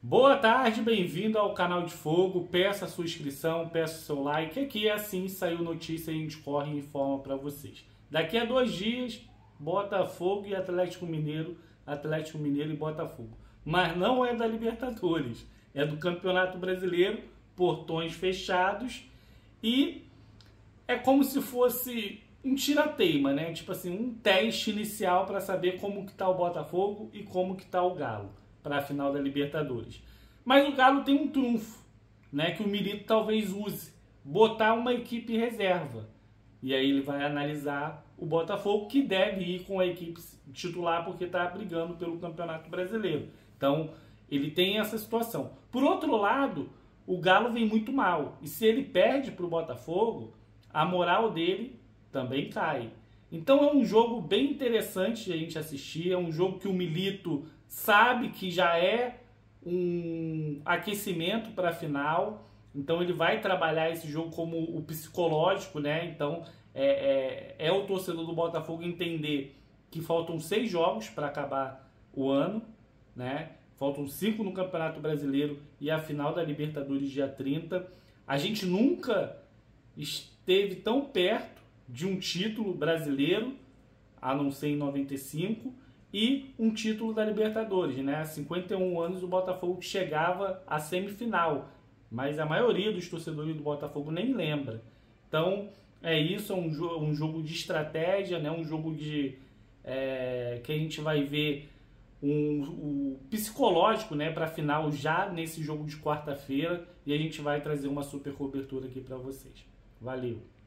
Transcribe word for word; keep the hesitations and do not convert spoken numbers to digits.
Boa tarde, bem-vindo ao canal de Fogo. Peça a sua inscrição, peça o seu like. Aqui é assim, saiu notícia e a gente corre e informa para vocês. Daqui a dois dias, Botafogo e Atlético Mineiro, Atlético Mineiro e Botafogo. Mas não é da Libertadores, é do Campeonato Brasileiro, portões fechados e é como se fosse um tira-teima, né? Tipo assim, um teste inicial para saber como que tá o Botafogo e como que tá o Galo para a final da Libertadores. Mas o Galo tem um trunfo, né, que o Milito talvez use, botar uma equipe reserva. E aí ele vai analisar o Botafogo, que deve ir com a equipe titular porque está brigando pelo Campeonato Brasileiro. Então, ele tem essa situação. Por outro lado, o Galo vem muito mal. E se ele perde para o Botafogo, a moral dele também cai. Então é um jogo bem interessante de a gente assistir. É um jogo que o Milito sabe que já é um aquecimento para a final. Então ele vai trabalhar esse jogo como o psicológico, né? Então é, é, é o torcedor do Botafogo entender que faltam seis jogos para acabar o ano, né? Faltam cinco no Campeonato Brasileiro e a final da Libertadores dia trinta. A gente nunca esteve tão perto de um título brasileiro, a não ser em noventa e cinco, e um título da Libertadores, né? Há cinquenta e um anos o Botafogo chegava à semifinal, mas a maioria dos torcedores do Botafogo nem lembra. Então é isso, é um, jo um jogo de estratégia, né? Um jogo de é, que a gente vai ver um, um psicológico, né, para a final já nesse jogo de quarta-feira, e a gente vai trazer uma super cobertura aqui para vocês. Valeu!